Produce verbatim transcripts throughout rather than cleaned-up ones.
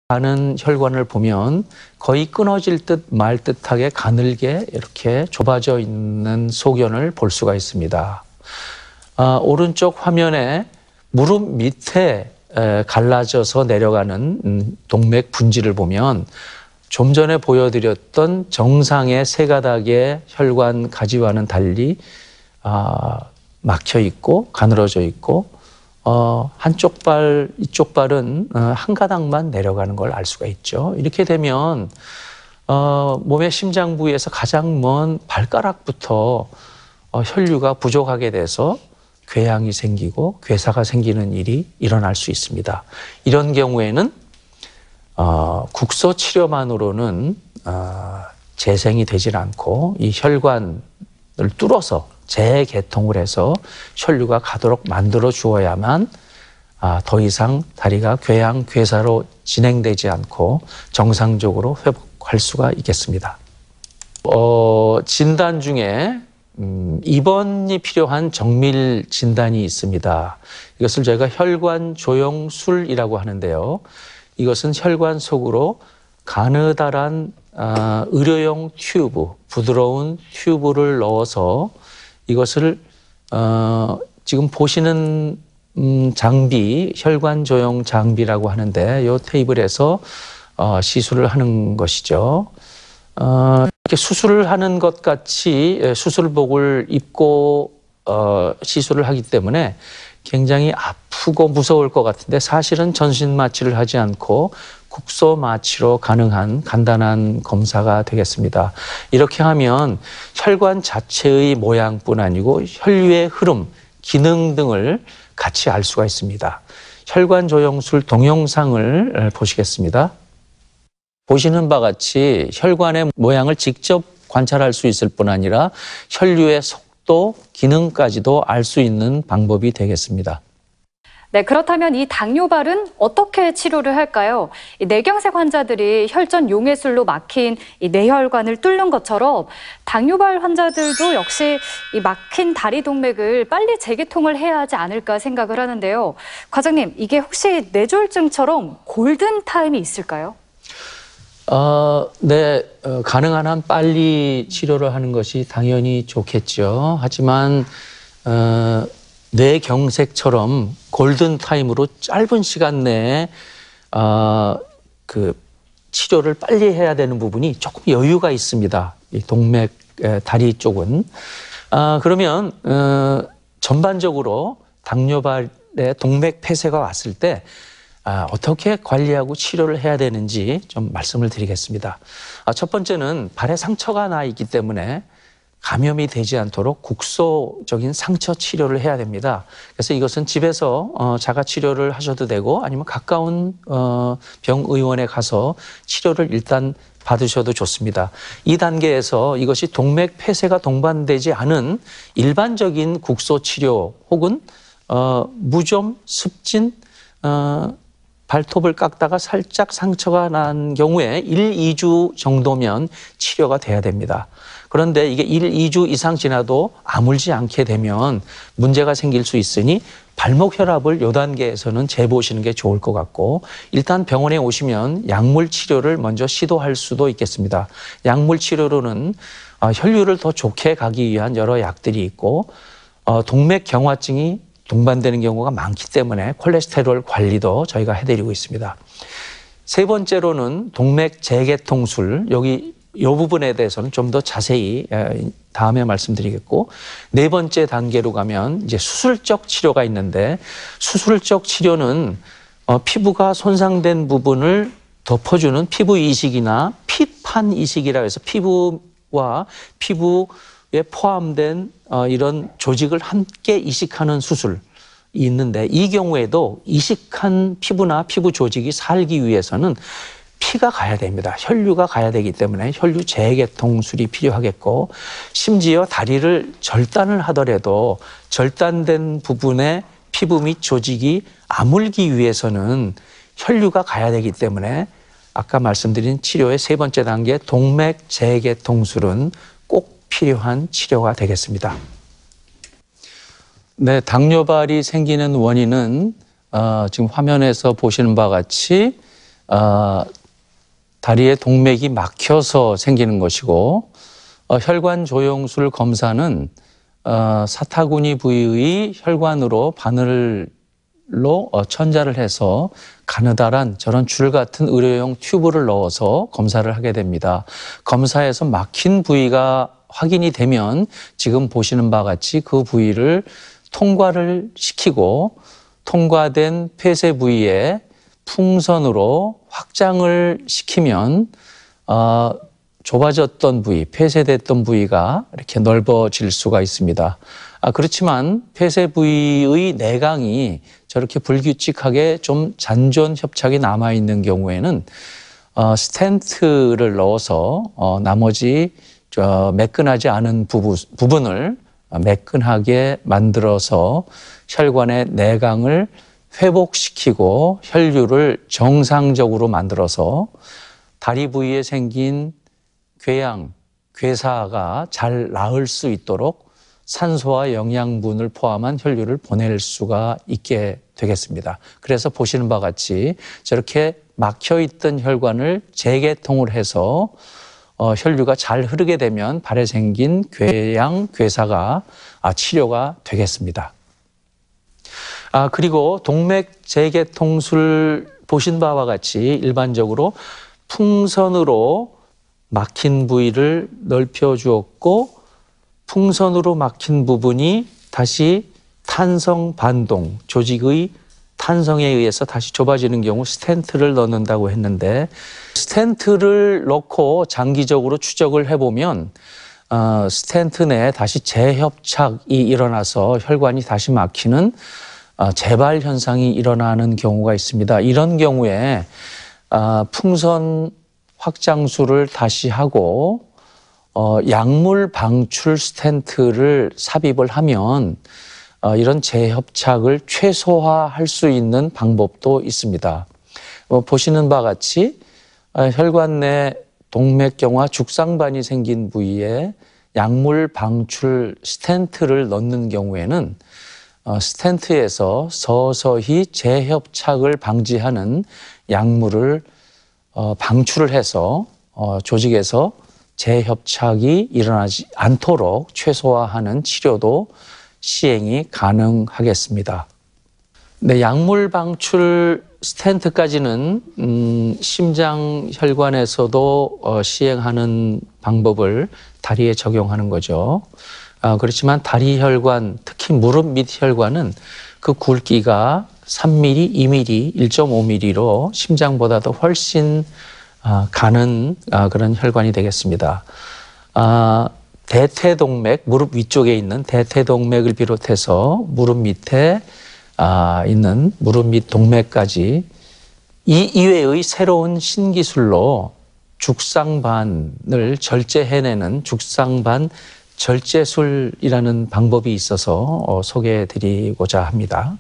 가는 혈관을 보면 거의 끊어질 듯 말 듯하게 가늘게 이렇게 좁아져 있는 소견을 볼 수가 있습니다. 아, 오른쪽 화면에 무릎 밑에 에, 갈라져서 내려가는 음, 동맥 분지를 보면 좀 전에 보여드렸던 정상의 세 가닥의 혈관 가지와는 달리 아, 막혀 있고 가늘어져 있고 어, 한쪽 발, 이쪽 발은 어, 한 가닥만 내려가는 걸 알 수가 있죠. 이렇게 되면 어, 몸의 심장 부위에서 가장 먼 발가락부터 어, 혈류가 부족하게 돼서 궤양이 생기고 괴사가 생기는 일이 일어날 수 있습니다. 이런 경우에는 어, 국소 치료만으로는 어, 재생이 되질 않고 이 혈관을 뚫어서 재개통을 해서 혈류가 가도록 만들어 주어야만 아, 더 이상 다리가 궤양, 괴사로 진행되지 않고 정상적으로 회복할 수가 있겠습니다. 어, 진단 중에 음, 입원이 필요한 정밀 진단이 있습니다. 이것을 저희가 혈관 조영술이라고 하는데요. 이것은 혈관 속으로 가느다란 아, 의료용 튜브, 부드러운 튜브를 넣어서 이것을 어, 지금 보시는 음, 장비, 혈관 조영 장비라고 하는데 이 테이블에서 어, 시술을 하는 것이죠. 어, 이렇게 수술을 하는 것 같이 수술복을 입고 어, 시술을 하기 때문에 굉장히 아프고 무서울 것 같은데 사실은 전신 마취를 하지 않고 국소 마취로 가능한 간단한 검사가 되겠습니다. 이렇게 하면 혈관 자체의 모양뿐 아니고 혈류의 흐름, 기능 등을 같이 알 수가 있습니다. 혈관 조영술 동영상을 보시겠습니다. 보시는 바와 같이 혈관의 모양을 직접 관찰할 수 있을 뿐 아니라 혈류의 속도, 기능까지도 알 수 있는 방법이 되겠습니다. 네, 그렇다면 이 당뇨발은 어떻게 치료를 할까요? 이 뇌경색 환자들이 혈전 용해술로 막힌 이 뇌혈관을 뚫는 것처럼 당뇨발 환자들도 역시 이 막힌 다리 동맥을 빨리 재개통을 해야 하지 않을까 생각을 하는데요. 과장님, 이게 혹시 뇌졸중처럼 골든 타임이 있을까요? 어, 네, 어, 가능한 한 빨리 치료를 하는 것이 당연히 좋겠죠. 하지만 어, 뇌경색처럼 골든타임으로 짧은 시간 내에 어, 그 치료를 빨리 해야 되는 부분이 조금 여유가 있습니다. 이 동맥, 다리 쪽은. 아, 그러면 어, 전반적으로 당뇨발의 동맥 폐쇄가 왔을 때 아, 어떻게 관리하고 치료를 해야 되는지 좀 말씀을 드리겠습니다. 아, 첫 번째는 발에 상처가 나 있기 때문에 감염이 되지 않도록 국소적인 상처 치료를 해야 됩니다. 그래서 이것은 집에서 어, 자가 치료를 하셔도 되고 아니면 가까운 어, 병의원에 가서 치료를 일단 받으셔도 좋습니다. 이 단계에서 이것이 동맥 폐쇄가 동반되지 않은 일반적인 국소 치료 혹은 어, 무좀, 습진, 어, 발톱을 깎다가 살짝 상처가 난 경우에 일, 이 주 정도면 치료가 돼야 됩니다. 그런데 이게 일, 이 주 이상 지나도 아물지 않게 되면 문제가 생길 수 있으니 발목 혈압을 이 단계에서는 재보시는 게 좋을 것 같고 일단 병원에 오시면 약물 치료를 먼저 시도할 수도 있겠습니다. 약물 치료로는 혈류를 더 좋게 가기 위한 여러 약들이 있고 동맥 경화증이 동반되는 경우가 많기 때문에 콜레스테롤 관리도 저희가 해드리고 있습니다. 세 번째로는 동맥 재개통술, 여기 이 부분에 대해서는 좀 더 자세히 다음에 말씀드리겠고 네 번째 단계로 가면 이제 수술적 치료가 있는데 수술적 치료는 어, 피부가 손상된 부분을 덮어주는 피부 이식이나 피판 이식이라고 해서 피부와 피부에 포함된 어, 이런 조직을 함께 이식하는 수술이 있는데 이 경우에도 이식한 피부나 피부 조직이 살기 위해서는 피가 가야 됩니다. 혈류가 가야 되기 때문에 혈류 재개통술이 필요하겠고 심지어 다리를 절단을 하더라도 절단된 부분의 피부 및 조직이 아물기 위해서는 혈류가 가야 되기 때문에 아까 말씀드린 치료의 세 번째 단계 동맥 재개통술은 꼭 필요한 치료가 되겠습니다. 네, 당뇨발이 생기는 원인은 어, 지금 화면에서 보시는 바와 같이 어, 다리에 동맥이 막혀서 생기는 것이고 어, 혈관 조영술 검사는 어, 사타구니 부위의 혈관으로 바늘로 어, 천자를 해서 가느다란 저런 줄 같은 의료용 튜브를 넣어서 검사를 하게 됩니다. 검사에서 막힌 부위가 확인이 되면 지금 보시는 바와 같이 그 부위를 통과를 시키고 통과된 폐쇄 부위에 풍선으로 확장을 시키면 어, 좁아졌던 부위, 폐쇄됐던 부위가 이렇게 넓어질 수가 있습니다. 아, 그렇지만 폐쇄 부위의 내강이 저렇게 불규칙하게 좀 잔존 협착이 남아있는 경우에는 어, 스텐트를 넣어서 어, 나머지 저 매끈하지 않은 부부, 부분을 매끈하게 만들어서 혈관의 내강을 회복시키고 혈류를 정상적으로 만들어서 다리 부위에 생긴 궤양, 괴사가 잘 나을 수 있도록 산소와 영양분을 포함한 혈류를 보낼 수가 있게 되겠습니다. 그래서 보시는 바와 같이 저렇게 막혀있던 혈관을 재개통을 해서 어, 혈류가 잘 흐르게 되면 발에 생긴 궤양, 괴사가 아, 치료가 되겠습니다. 아, 그리고 동맥 재개통술 보신 바와 같이 일반적으로 풍선으로 막힌 부위를 넓혀 주었고 풍선으로 막힌 부분이 다시 탄성 반동, 조직의 탄성에 의해서 다시 좁아지는 경우 스텐트를 넣는다고 했는데 스텐트를 넣고 장기적으로 추적을 해보면 어, 스텐트 내에 다시 재협착이 일어나서 혈관이 다시 막히는 어, 재발 현상이 일어나는 경우가 있습니다. 이런 경우에 어, 풍선 확장술을 다시 하고 어, 약물 방출 스텐트를 삽입을 하면 어, 이런 재협착을 최소화할 수 있는 방법도 있습니다. 어, 보시는 바와 같이 어, 혈관 내 동맥경화 죽상반이 생긴 부위에 약물 방출 스텐트를 넣는 경우에는 어, 스텐트에서 서서히 재협착을 방지하는 약물을 어, 방출을 해서 어, 조직에서 재협착이 일어나지 않도록 최소화하는 치료도 시행이 가능하겠습니다. 네, 약물 방출 스텐트까지는 음, 심장 혈관에서도 어, 시행하는 방법을 다리에 적용하는 거죠. 아, 그렇지만 다리 혈관, 특히 무릎 밑 혈관은 그 굵기가 삼 밀리미터, 이 밀리미터, 일 점 오 밀리미터로 심장보다도 훨씬 아, 가는 아, 그런 혈관이 되겠습니다. 아, 대퇴동맥, 무릎 위쪽에 있는 대퇴동맥을 비롯해서 무릎 밑에 아, 있는 무릎 밑 동맥까지 이 이외의 새로운 신기술로 죽상반을 절제해내는 죽상반 절제술이라는 방법이 있어서 어, 소개해드리고자 합니다.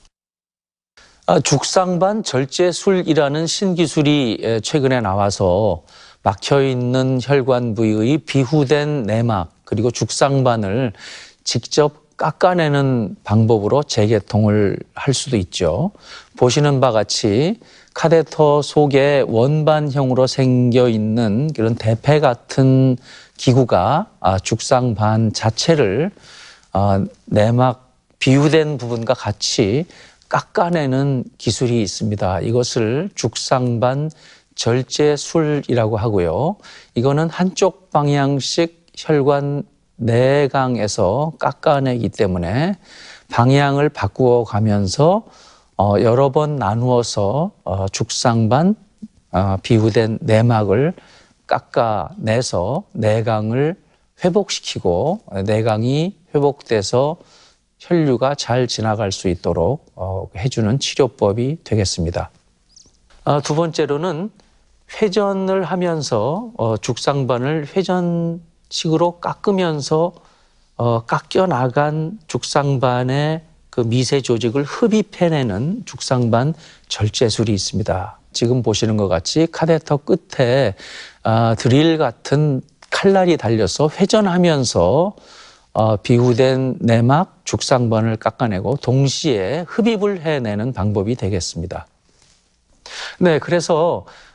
아, 죽상반 절제술이라는 신기술이 최근에 나와서 막혀있는 혈관 부위의 비후된 내막 그리고 죽상반을 직접 깎아내는 방법으로 재개통을 할 수도 있죠. 보시는 바와 같이 카테터 속에 원반형으로 생겨있는 그런 대패 같은 기구가 죽상반 자체를 내막 비후된 부분과 같이 깎아내는 기술이 있습니다. 이것을 죽상반 절제술이라고 하고요. 이거는 한쪽 방향씩 혈관 내강에서 깎아내기 때문에 방향을 바꾸어 가면서 어, 여러 번 나누어서 어, 죽상반 어, 비후된 내막을 깎아내서 내강을 회복시키고 내강이 회복돼서 혈류가 잘 지나갈 수 있도록 어, 해주는 치료법이 되겠습니다. 어, 두 번째로는 회전을 하면서 어, 죽상반을 회전식으로 깎으면서 어, 깎여 나간 죽상반의 그 미세 조직을 흡입해내는 죽상반 절제술이 있습니다. 지금 보시는 것 같이 카테터 끝에 아, 드릴 같은 칼날이 달려서 회전하면서 어, 비후된 내막 죽상반을 깎아내고 동시에 흡입을 해내는 방법이 되겠습니다. 네, 그래서